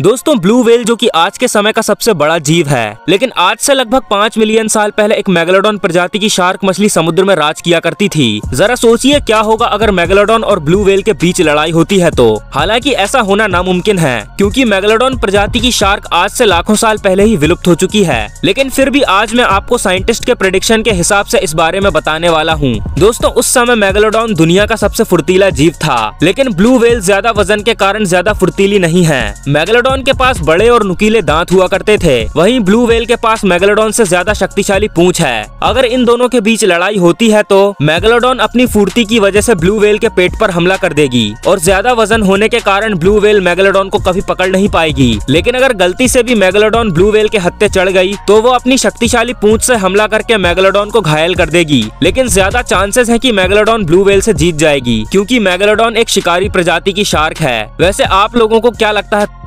दोस्तों blue whale जो कि आज के समय का सबसे बड़ा जीव है, लेकिन आज से लगभग 5 मिलियन साल पहले एक मेगालोडॉन प्रजाति की शार्क मछली समुद्र में राज किया करती थी। जरा सोचिए क्या होगा अगर मेगालोडॉन और ब्लू व्हेल के बीच लड़ाई होती है तो। हालांकि ऐसा होना नामुमकिन है क्योंकि मेगालोडॉन प्रजाति की शार्क आज से लाखों साल पहले ही विलुप्त हो चुकी है, लेकिन फिर भी आज मैं आपको साइंटिस्ट के प्रेडिक्शन के हिसाब से इस बारे में बताने वाला हूँ। दोस्तों उस समय मेगालोडॉन दुनिया का सबसे फुर्तीला जीव था, लेकिन ब्लू व्हेल ज्यादा वजन के कारण ज्यादा फुर्तीली नहीं है। मेगालोडॉन के पास बड़े और नुकीले दांत हुआ करते थे, वहीं ब्लू व्हेल के पास मेगालोडॉन से ज्यादा शक्तिशाली पूंछ है। अगर इन दोनों के बीच लड़ाई होती है तो मेगालोडॉन अपनी फुर्ती की वजह से ब्लू व्हेल के पेट पर हमला कर देगी और ज्यादा वजन होने के कारण ब्लू व्हेल मेगालोडॉन को कभी पकड़ नहीं पाएगी। लेकिन अगर गलती से भी मेगालोडॉन ब्लू व्हेल के हत्थे चढ़ गई तो वो अपनी शक्तिशाली पूंछ से हमला करके मेगालोडॉन को घायल कर देगी। लेकिन ज्यादा चांसेस है कि मेगालोडॉन ब्लू व्हेल से जीत जाएगी क्योंकि मेगालोडॉन एक शिकारी प्रजाति की शार्क है। वैसे आप लोगों को क्या लगता है?